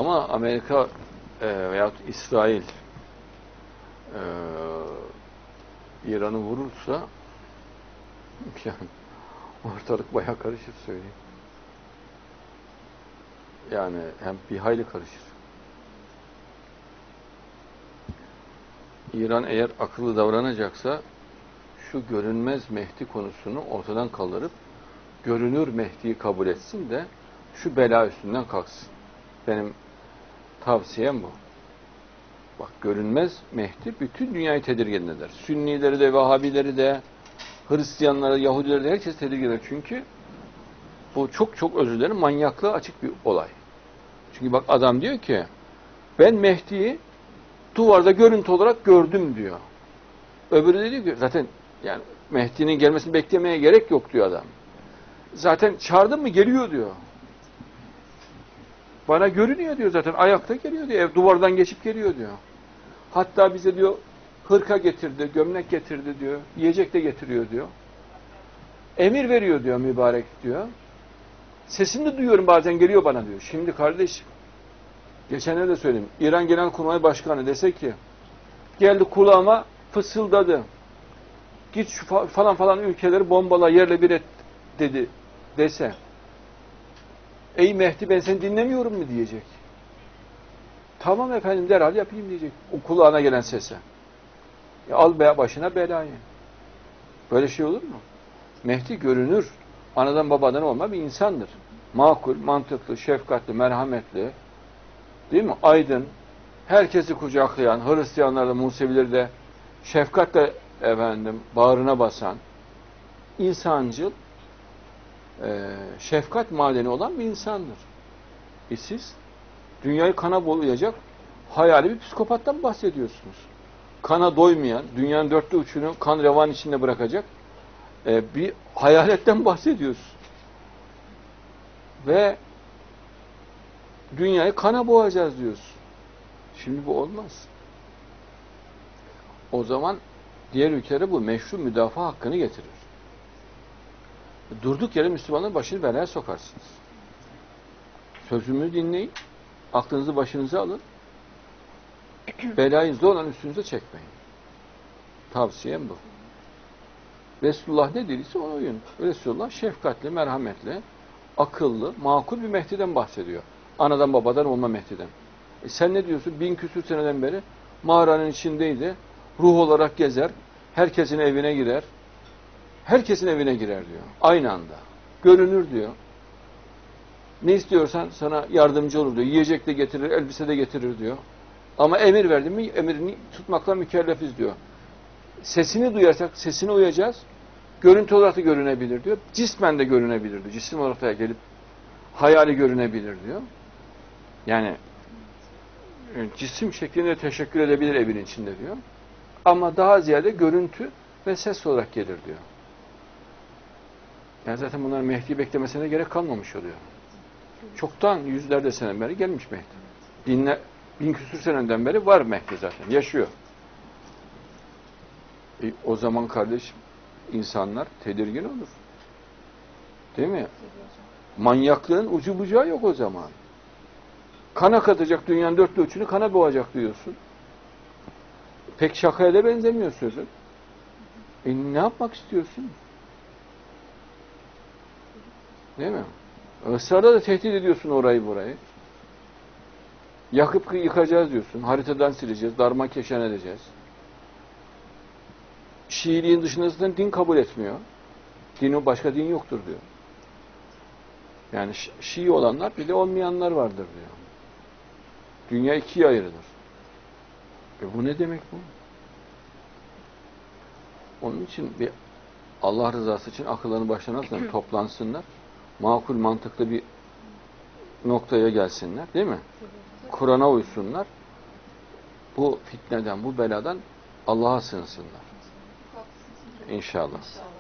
Ama Amerika veyahut İsrail İran'ı vurursa yani ortalık bayağı karışır söyleyeyim. Yani hem bir hayli karışır. İran eğer akıllı davranacaksa şu görünmez Mehdi konusunu ortadan kaldırıp görünür Mehdi'yi kabul etsin de şu bela üstünden kalksın. Benim tavsiyem bu. Bak, görünmez Mehdi bütün dünyayı tedirgin eder. Sünnileri de, Vahhabileri de, Hristiyanları, Yahudileri de herkes tedirgin eder. Çünkü bu çok çok özür dilerim manyaklığa açık bir olay. Çünkü bak adam diyor ki ben Mehdi'yi duvarda görüntü olarak gördüm diyor. Öbürü de diyor ki zaten yani Mehdi'nin gelmesini beklemeye gerek yok diyor adam. Zaten çağırdın mı geliyor diyor. Bana görünüyor diyor zaten. Ayakta geliyor diyor. Ev duvardan geçip geliyor diyor. Hatta bize diyor hırka getirdi, gömlek getirdi diyor. Yiyecek de getiriyor diyor. Emir veriyor diyor mübarek diyor. Sesini de duyuyorum bazen geliyor bana diyor. Şimdi kardeşim geçenlerde de söyleyeyim. İran Genelkurmay Başkanı dese ki geldi kulağıma fısıldadı. Git şu falan falan ülkeleri bombala yerle bir et dedi dese. Ey Mehdi ben seni dinlemiyorum mu diyecek. Tamam efendim derhal yapayım diyecek. O kulağına gelen sese. Al başına belayı. Böyle şey olur mu? Mehdi görünür. Anadan babadan olma bir insandır. Makul, mantıklı, şefkatli, merhametli. Değil mi? Aydın. Herkesi kucaklayan, Hristiyanları da, Musevileri de şefkatle bağrına basan, insancıl, şefkat madeni olan bir insandır. Siz dünyayı kana boyayacak hayali bir psikopattan bahsediyorsunuz. Kana doymayan, dünyanın dörtte üçünü kan revan içinde bırakacak bir hayaletten bahsediyoruz. Ve dünyayı kana boğacağız diyoruz. Şimdi bu olmaz. O zaman diğer ülkelere bu meşru müdafaa hakkını getirir. Durduk yere Müslümanların başını belaya sokarsınız. Sözümü dinleyin, aklınızı başınıza alın, belayı zorla üstünüze çekmeyin. Tavsiyem bu. Resulullah ne dediyse ona uyun. Resulullah şefkatli, merhametli, akıllı, makul bir Mehdi'den bahsediyor. Anadan babadan olma Mehdi'den. Sen ne diyorsun? 1000 küsur seneden beri mağaranın içindeydi. Ruh olarak gezer. Herkesin evine girer. Herkesin evine girer diyor. Aynı anda. Görünür diyor. Ne istiyorsan sana yardımcı olur diyor. Yiyecek de getirir, elbise de getirir diyor. Ama emir verdim mi emirini tutmakla mükellefiz diyor. Sesini duyarsak sesine uyacağız. Görüntü olarak da görünebilir diyor. Cismen de görünebilir diyor. Cisim olarak da gelip hayali görünebilir diyor. Yani cisim şeklinde teşekkür edebilir evin içinde diyor. Ama daha ziyade görüntü ve ses olarak gelir diyor. Yani zaten bunların Mehdi'yi beklemesine gerek kalmamış oluyor. Çoktan yüzlerce sene beri gelmiş Mehdi. 1000 küsur seneden beri var Mehdi zaten. Yaşıyor. O zaman kardeşim insanlar tedirgin olur. Değil mi? Manyaklığın ucu bucağı yok o zaman. Kana katacak dünyanın dörtte üçünü kana boğacak diyorsun. Pek şakaya da benzemiyor sözün. Ne yapmak istiyorsun? Değil mi? Israrla da tehdit ediyorsun orayı burayı. Yakıp yıkacağız diyorsun. Haritadan sileceğiz. Darmakeşen edeceğiz. Şiiliğin dışında zaten din kabul etmiyor. Başka din yoktur diyor. Yani Şii olanlar bir de olmayanlar vardır diyor. Dünya ikiye ayrılır. Bu ne demek bu? Onun için bir Allah rızası için akıllarını başlarına alsınlar, toplansınlar. Makul, mantıklı bir noktaya gelsinler. Değil mi? Kur'an'a uysunlar. Bu fitneden, bu beladan Allah'a sığınsınlar. İnşallah.